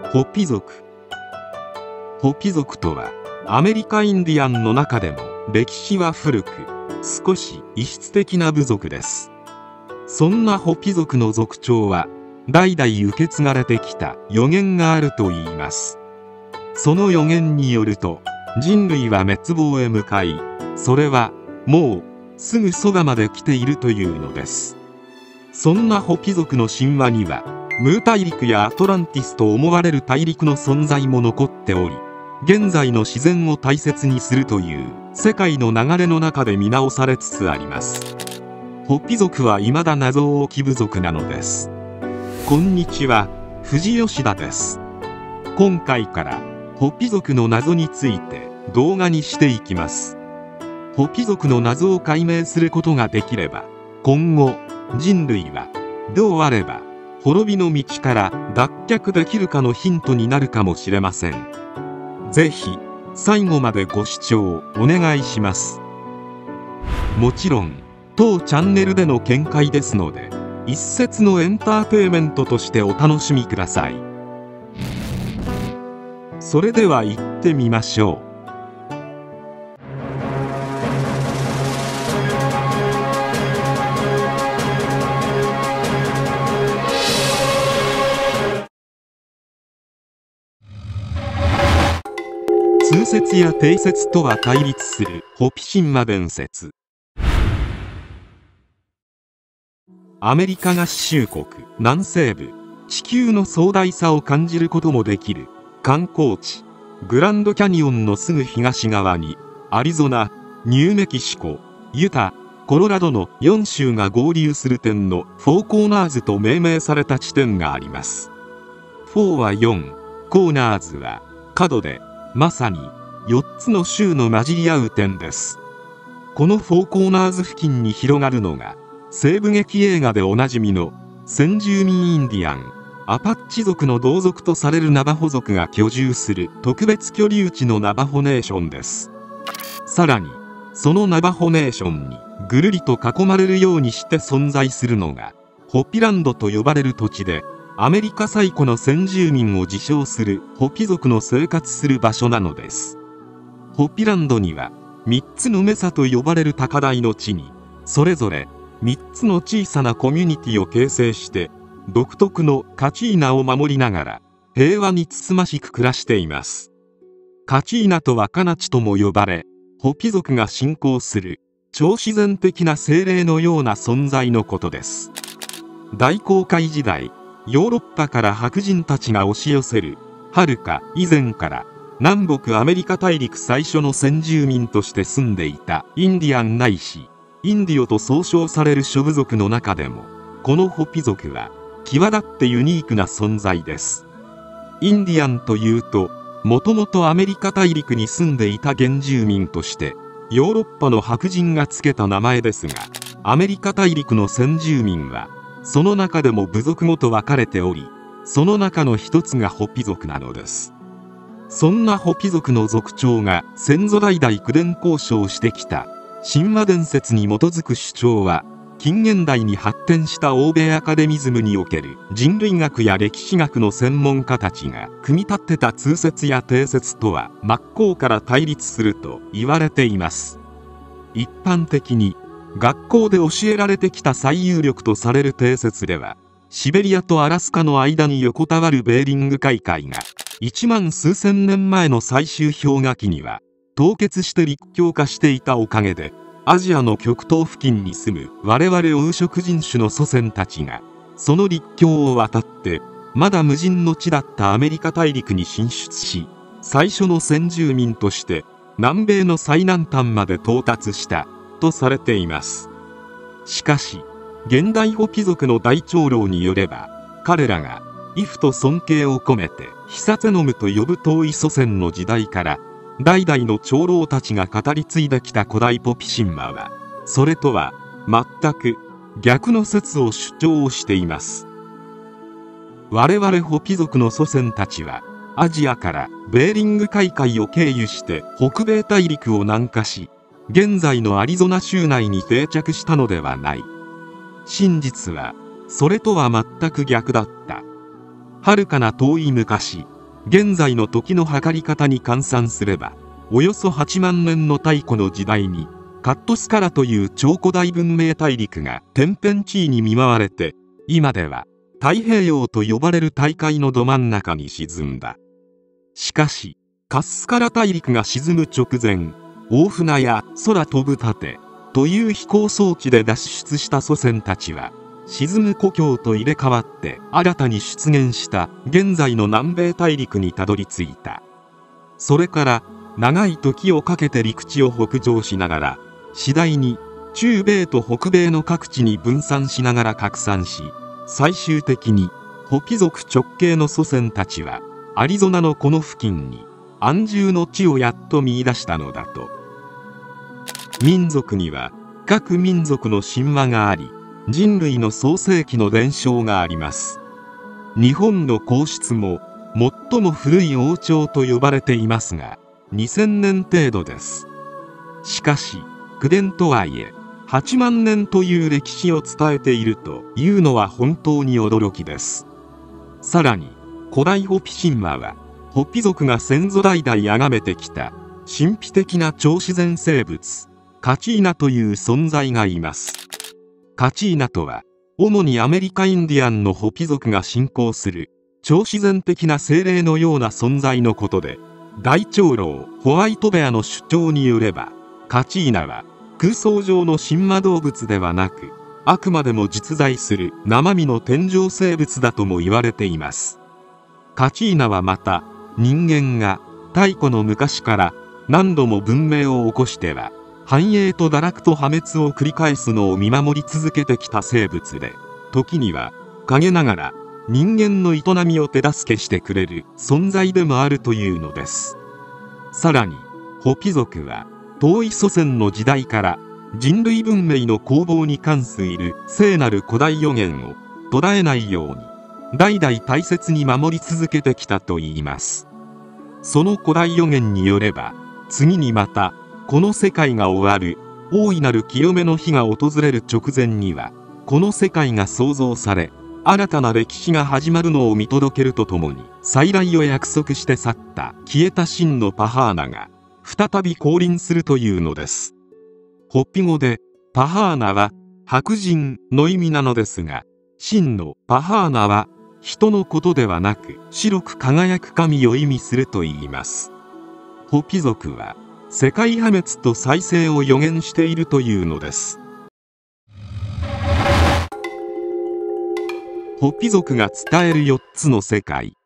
ホピ族。ホピ族とはアメリカインディアンの中でも歴史は古く、少し異質的な部族です。そんなホピ族の族長は代々受け継がれてきた予言があるといいます。その予言によると、人類は滅亡へ向かい、それはもうすぐそばまで来ているというのです。そんなホピ族の神話には、ムー大陸やアトランティスと思われる大陸の存在も残っており、現在の自然を大切にするという世界の流れの中で見直されつつあります。ホピ族は未だ謎多き部族なのです。こんにちは、藤吉田です。今回からホピ族の謎について動画にしていきます。ホピ族の謎を解明することができれば、今後人類はどうあれば滅びの道から脱却できるかのヒントになるかもしれません。ぜひ最後までご視聴お願いします。もちろん当チャンネルでの見解ですので、一説のエンターテイメントとしてお楽しみください。それでは行ってみましょう。通説や定説とは対立するホピ神話伝説。アメリカ合衆国南西部、地球の壮大さを感じることもできる観光地グランドキャニオンのすぐ東側に、アリゾナ、ニューメキシコ、ユタ、コロラドの4州が合流する点のフォーコーナーズと命名された地点があります。4は4、コーナーズは角で、まさに4つの州の混じり合う点です。このフォーコーナーズ付近に広がるのが、西部劇映画でおなじみの先住民インディアン、アパッチ族の同族とされるナバホ族が居住する特別居留地のナバホネーションです。さらに、そのナバホネーションにぐるりと囲まれるようにして存在するのが、ホピランドと呼ばれる土地で、アメリカ最古の先住民を自称するホピ族の生活する場所なのです。ホピランドには3つのメサと呼ばれる高台の地に、それぞれ3つの小さなコミュニティを形成して、独特のカチーナを守りながら平和につつましく暮らしています。カチーナとはカナチとも呼ばれ、ホピ族が信仰する超自然的な精霊のような存在のことです。大航海時代、ヨーロッパから白人たちが押し寄せるはるか以前から、南北アメリカ大陸最初の先住民として住んでいたインディアンないしインディオと総称される諸部族の中でも、このホピ族は際立ってユニークな存在です。インディアンというと、もともとアメリカ大陸に住んでいた原住民としてヨーロッパの白人がつけた名前ですが、アメリカ大陸の先住民はその中でも部族ごと分かれており、その中の一つがホピ族なのです。そんなホピ族の族長が先祖代々口伝交渉してきた神話伝説に基づく主張は、近現代に発展した欧米アカデミズムにおける人類学や歴史学の専門家たちが組み立てた通説や定説とは真っ向から対立すると言われています。一般的に学校で教えられてきた最有力とされる定説では、シベリアとアラスカの間に横たわるベーリング海海が1万数千年前の最終氷河期には凍結して陸橋化していたおかげで、アジアの極東付近に住む我々黄色人種の祖先たちがその陸橋を渡ってまだ無人の地だったアメリカ大陸に進出し、最初の先住民として南米の最南端まで到達したとされています。しかし現代ホピ族の大長老によれば、彼らが畏怖と尊敬を込めてヒサツェノムと呼ぶ遠い祖先の時代から代々の長老たちが語り継いできた古代ポピ神話は、それとは全く逆の説を主張しています。我々ホピ族の祖先たちはアジアからベーリング海海を経由して北米大陸を南下し、現在のアリゾナ州内に定着したのではない。真実はそれとは全く逆だった。遥かな遠い昔、 現在の時の測り方に換算すればおよそ8万年の太古の時代にカットスカラという超古代文明大陸が天変地異に見舞われて、今では太平洋と呼ばれる大海のど真ん中に沈んだ。しかしカスカラ大陸が沈む直前、大船や空飛ぶ盾という飛行装置で脱出した祖先たちは、沈む故郷と入れ替わって新たに出現した現在の南米大陸にたどり着いた。それから長い時をかけて陸地を北上しながら、次第に中米と北米の各地に分散しながら拡散し、最終的にホピ族直系の祖先たちはアリゾナのこの付近に安住の地をやっと見出したのだと。民族には各民族の神話があり、人類の創世記の伝承があります。日本の皇室も最も古い王朝と呼ばれていますが、2000年程度です。しかし口伝とはいえ8万年という歴史を伝えているというのは本当に驚きです。さらに古代ホピ神話は、ホピ族が先祖代々崇めてきた神秘的な超自然生物カチーナという存在がいます。カチーナとは主にアメリカインディアンのホピ族が信仰する超自然的な精霊のような存在のことで、大長老ホワイトベアの主張によれば、カチーナは空想上の神話動物ではなく、あくまでも実在する生身の天上生物だとも言われています。カチーナはまた、人間が太古の昔から何度も文明を起こしては繁栄と堕落と破滅を繰り返すのを見守り続けてきた生物で、時には陰ながら人間の営みを手助けしてくれる存在でもあるというのです。さらにホピ族は遠い祖先の時代から人類文明の興亡に関する聖なる古代予言を途絶えないように代々大切に守り続けてきたといいます。その古代予言によれば、次にまたこの世界が終わる大いなる清めの日が訪れる直前には、この世界が創造され新たな歴史が始まるのを見届けるとともに、再来を約束して去った消えた神のパハーナが再び降臨するというのです。ホピ語でパハーナは白人の意味なのですが、神のパハーナは人のことではなく白く輝く神を意味するといいます。ホピ族は世界破滅と再生を予言しているというのです。ホピ族が伝える4つの世界。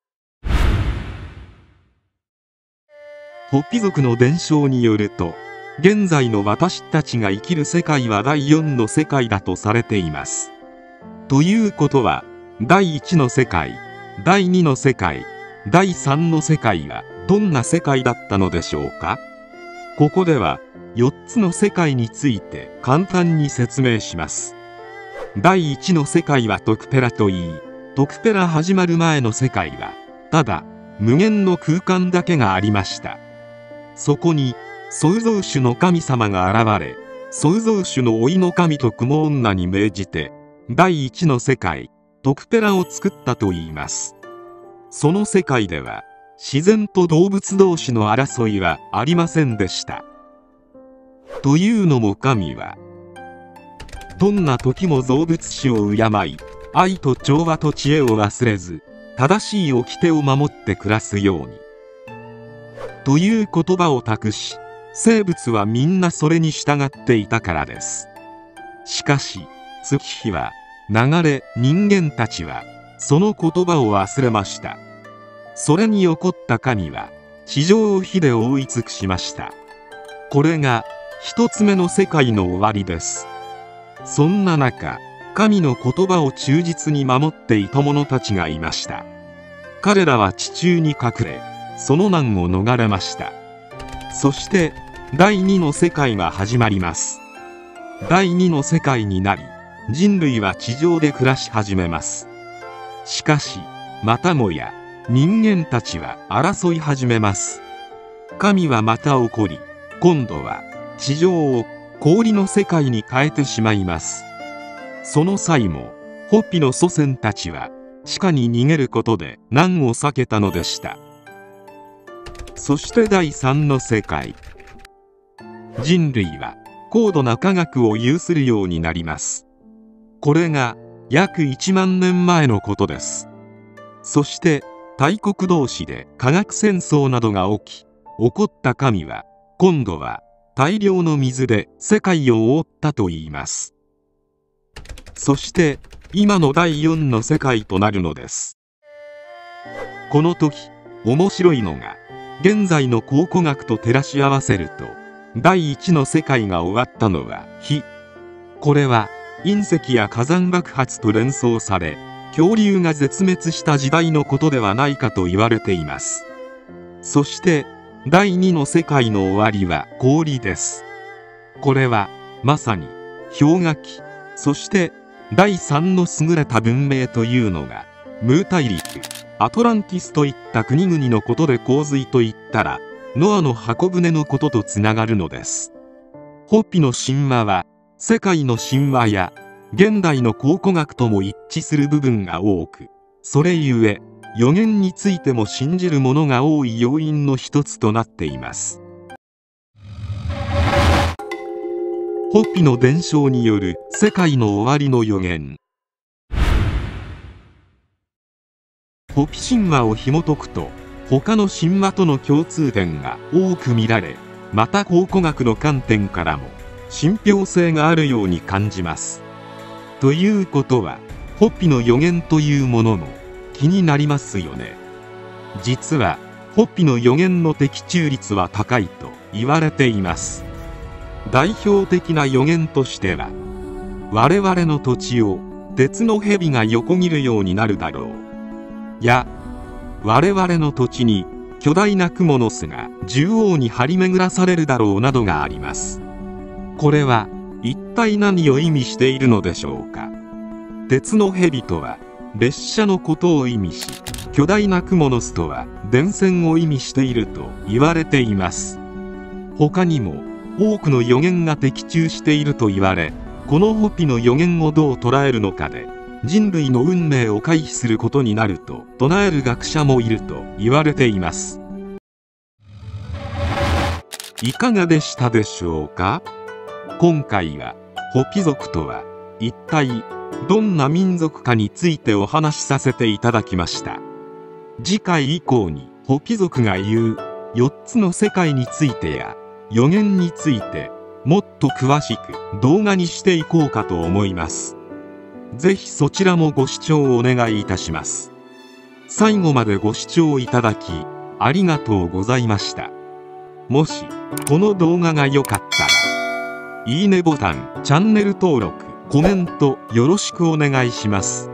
ホピ族の伝承によると、現在の私たちが生きる世界は第4の世界だとされています。ということは、第1の世界、第2の世界、第3の世界はどんな世界だったのでしょうか。ここでは4つの世界について簡単に説明します。第1の世界はトクペラといい、トクペラ始まる前の世界はただ無限の空間だけがありました。そこに創造主の神様が現れ、創造主の甥の神と雲女に命じて第1の世界トクペラを作ったといいます。その世界では自然と動物同士の争いはありませんでした。というのも神はどんな時も造物主を敬い、愛と調和と知恵を忘れず正しい掟を守って暮らすようにという言葉を託し、生物はみんなそれに従っていたからです。しかし月日は流れ、人間たちはその言葉を忘れました。それに怒った神は地上を火で覆い尽くしました。これが一つ目の世界の終わりです。そんな中、神の言葉を忠実に守っていた者たちがいました。彼らは地中に隠れ、その難を逃れました。そして第2の世界が始まります。第2の世界になり、人類は地上で暮らし始めます。しかしまたもや人間たちは争い始めます。神はまた怒り、今度は地上を氷の世界に変えてしまいます。その際もホッピの祖先たちは地下に逃げることで難を避けたのでした。 そして第3の世界。人類は高度な科学を有するようになります。これが約1万年前のことです。そして大国同士で科学戦争などが起き、怒った神は今度は大量の水で世界を覆ったといいます。そして今の第4の世界となるのです。この時面白いのが、現在の考古学と照らし合わせると、第1の世界が終わったのは火。これは隕石や火山爆発と連想され、恐竜が絶滅した時代のことではないかと言われています。そして第2の世界の終わりは氷です。これはまさに氷河期。そして第3の優れた文明というのがムー大陸、アトランティスといった国々のことで、洪水といったらノアの箱舟のこととつながるのです。ホッピの神話は世界の神話や現代の考古学とも一致する部分が多く、それゆえ予言についても信じる者が多い要因の一つとなっています。ホッピの伝承による世界の終わりの予言。ホピ神話を紐解くと、他の神話との共通点が多く見られ、また考古学の観点からも信憑性があるように感じます。ということは、ホッピの予言というものも気になりますよね。実はホッピの予言の的中率は高いと言われています。代表的な予言としては、我々の土地を鉄の蛇が横切るようになるだろうや、我々の土地に巨大なクモの巣が縦横に張り巡らされるだろうなどがあります。これは一体何を意味しているのでしょうか。鉄の蛇とは列車のことを意味し、巨大なクモの巣とは電線を意味していると言われています。他にも多くの予言が的中していると言われ、このホッピの予言をどう捉えるのかで人類の運命を回避することになると唱える学者もいると言われています。いかがでしたでしょうか。今回はホピ族とは一体どんな民族かについてお話しさせていただきました。次回以降にホピ族が言う4つの世界についてや予言についてもっと詳しく動画にしていこうかと思います。ぜひそちらもご視聴お願いいたします。最後までご視聴いただきありがとうございました。もしこの動画が良かったらいいねボタン、チャンネル登録、コメントよろしくお願いします。